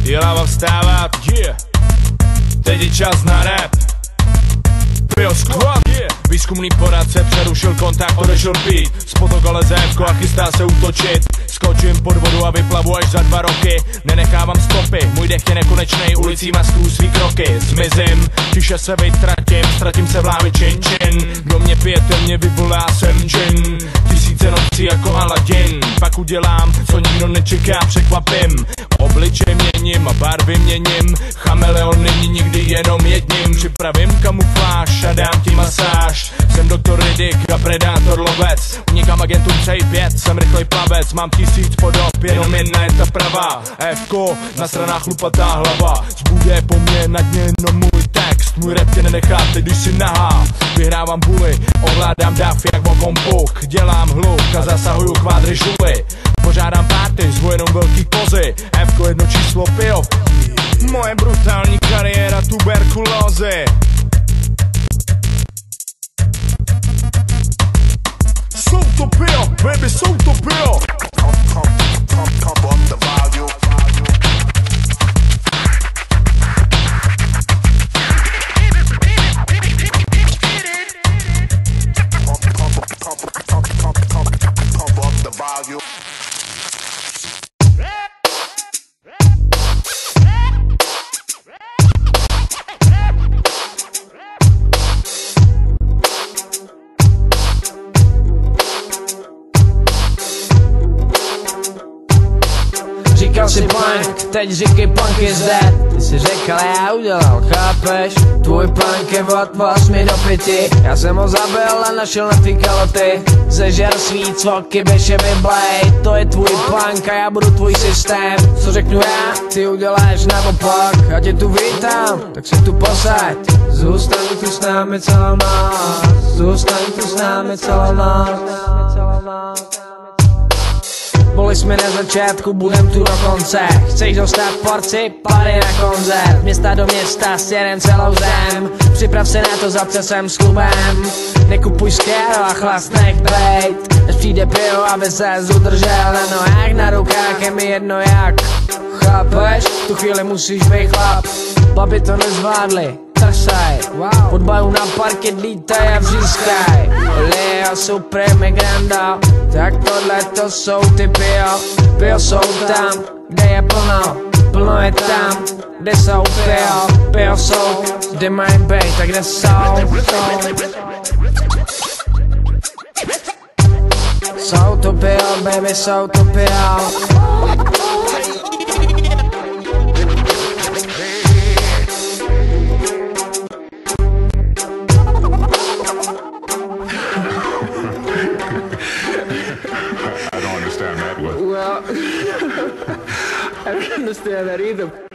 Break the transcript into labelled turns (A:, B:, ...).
A: je láva vstávat, yeah. Teď je čas na rap. Pio squad, yeah. Výzkumný poradce přerušil kontakt, odešel beat. Z protokole ZFko a chystá se útočit. Skočím pod vodu a vyplavu až za 2 roky. Nenechávám stopy, můj dech je nekonečnej, ulicíma skrů svý kroky. Zmizím, tiše se vytratím, ztratím se v lávi čin čin. Kdo mě pije, ten mě vyvolá, jsem džin. Tisíce nocí jako Aladin, pak udělám, co nikdo nečeká, překvapím. Obličej měním a barvy měním. Chameleon není nikdy jenom jedním. Připravím kamufláž a dám ti masáž. Jsem doktor Riddick a predátor lovec. Unikám agentům přeji 5, jsem rychlej plavec. Mám 1000 podob, jenom jedna je ta pravá. Fko, na stranách chlupatá hlava. Zbude po mně na dně jenom můj text. Můj rap tě nenechá, teď když si nahá. Vyhrávám buly, ovládám dáv jak vokompuk. Dělám hluk a zasahuju kvádry žuly. Požádám party, zvu jenom velký kozy. Fko jedno číslo pio. Moje brutální kariéra tuberkulózy. Jsou to pio, baby, jsou to pio.
B: Pump up the volume. Pump up the volume.
C: Říkal si punk, teď říkej punk is dead. Ty si řekl, já udělal, chápeš? Tvůj punk je od 8 do 5. Já jsem ho zabil a našel na tvý kaloty. Zežer svý cvoky, běž je vyblej. To je tvůj punk a já budu tvůj systém. Co řeknu já, ty uděláš naopak. Já tě tu vítám, tak se tu posaď. Zůstaň tu s námi celou noc. Zůstaň tu s námi celou noc. Byli jsme na začátku, budem tu do konce. Chceš dostat porci? Pady na koncert. Města do města, stěnem celou zem. Připrav se na to, zapře sem s klubem. Nekupuj skéro a chlast nech bejt. Až přijde pivo, aby ses udržel na nohách, na rukách, je mi jedno jak. Chápeš? Tu chvíli musíš být chlap. Babi to nezvládli, trsaj. Pod balu na parket lítaj a vřískaj. Leo Supreme Granda. Tak tohle to jsou ty pio. Pio jsou tam, kde je plno. Plno je tam, kde jsou pio. Pio jsou, kde mají být, tak kde jsou. Jsou to pio, baby, jsou to pio.
D: I don't understand that one.
C: Well, I don't understand that either.